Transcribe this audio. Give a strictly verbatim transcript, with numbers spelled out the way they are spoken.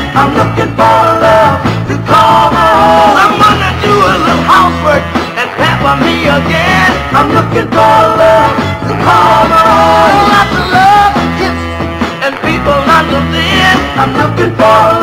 I'm looking for love to call my own. Someone to do a little housework and pamper me again. I'm looking for love to call my own. Lots of love, kiss, and people understand. I'm looking for love.